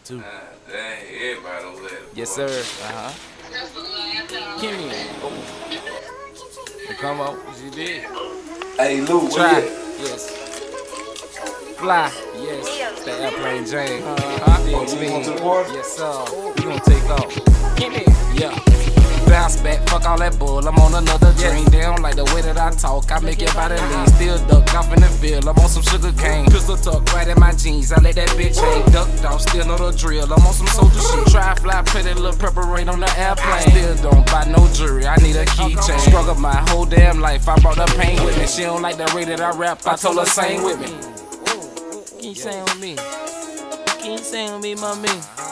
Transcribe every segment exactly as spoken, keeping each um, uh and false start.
too. Uh, dang, everybody over there. Yes, sir. Uh-huh. Kimmy. Oh. Come on. You did. Hey, Lou, Try. what Yes. Fly. Yes. The airplane Jane. Uh-huh. Oh, you want to the party? Yes, sir. We gonna take off. Kimmy. Yeah. Bounce back, fuck all that bull. I'm on another dream. They don't like the way that I talk. I make your body lean. Still ducked off in the field. I'm on some sugar cane. Pistol tuck right in my jeans. I let that bitch hang. Ducked off, still know the drill. I'm on some soldier shit. Try fly, pretty little preparate on the airplane. Still don't buy no jewelry. I need a keychain. Struggle my whole damn life. I brought the pain with me. She don't like the way that I rap. I told her sing with me. Can you sing with me? Can you sing with me, mommy?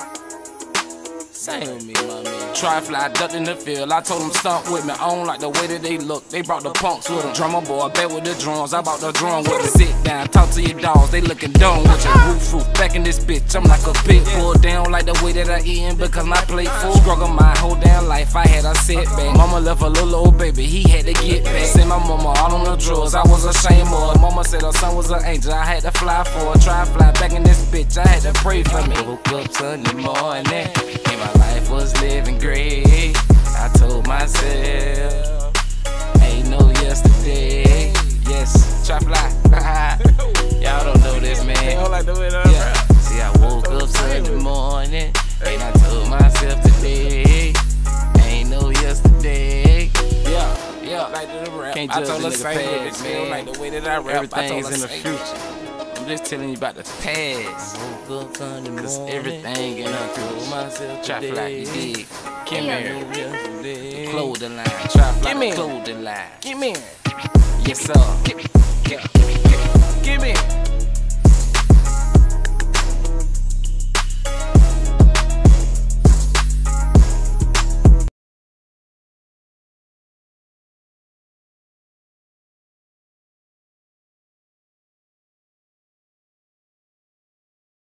Sing with me, mommy. Try fly, ducked in the field. I told them stomp with me. I don't like the way that they look. They brought the punks with them. Drummer boy, bet with the drums. I brought the drum with me. Sit down, talk to your dogs. They looking dumb with you. Roof, roof, back in this bitch. I'm like a pit bull. They don't like the way that I eatin' because my plate full. Struggle my whole damn life. I had a setback. Mama left a little old baby. He had to get back. Sent my mama all on the drugs. I was ashamed of her. Mama said her son was an angel. I had to fly for her. Try fly back in this bitch. I had to pray for me. Woke up Sunday morning. And my life was living great. I told myself, ain't no yesterday. Yes, try fly. Y'all don't know this, man. They don't like the way that yeah. See, I woke up Sunday morning and I told myself today, ain't no yesterday. Yeah, yeah. Like the rap. Can't I told her same with man. Like the way that I rap. Everything's in the future. I'm just telling you about the past. Cause everything in the future. Try fly, you dig. Come here. Close the line. Try fly, close the line. Give me. Yes, sir. Give me.